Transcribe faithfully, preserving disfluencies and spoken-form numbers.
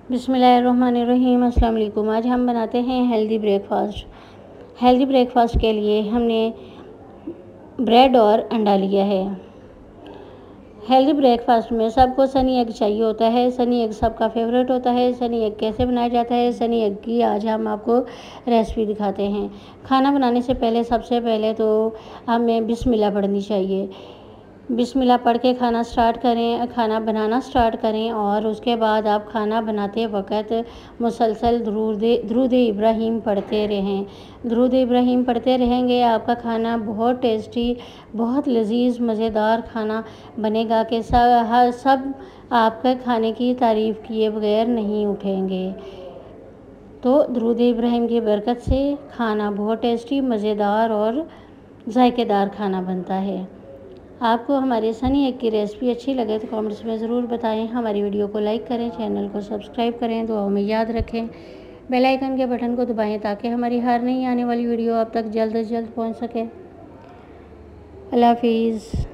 बिस्मिल्लाहिर्रहमानिर्रहीम। अस्सलाम वालेकुम। आज हम बनाते हैं हेल्दी ब्रेकफ़ास्ट। हेल्दी ब्रेकफ़ास्ट के लिए हमने ब्रेड और अंडा लिया है। हेल्दी ब्रेकफ़ास्ट में सबको सनी एग चाहिए होता है। सनी एग सबका फेवरेट होता है। सनी एग कैसे बनाया जाता है, सनी एग की आज हम आपको रेसिपी दिखाते हैं। खाना बनाने से पहले सबसे पहले तो हमें बिस्मिल्लाह पढ़नी चाहिए। बिस्मिल्लाह पढ़ के खाना स्टार्ट करें, खाना बनाना स्टार्ट करें और उसके बाद आप खाना बनाते वक्त मुसलसल दुरूद दुरूद इब्राहीम पढ़ते रहें। दुरूद इब्राहीम पढ़ते रहेंगे, आपका खाना बहुत टेस्टी, बहुत लजीज मज़ेदार खाना बनेगा कि सब हर सब आपके खाने की तारीफ़ किए बगैर नहीं उठेंगे। तो दुरूद इब्राहीम की बरकत से खाना बहुत टेस्टी, मज़ेदार और जायकेदार खाना बनता है। आपको हमारे सनी एग की रेसिपी अच्छी लगे तो कमेंट्स में ज़रूर बताएं। हमारी वीडियो को लाइक करें, चैनल को सब्सक्राइब करें, दुआओं में याद रखें। बेल आइकन के बटन को दबाएं ताकि हमारी हर नई आने वाली वीडियो आप तक जल्द से जल्द पहुंच सके। अल्लाह हाफिज़।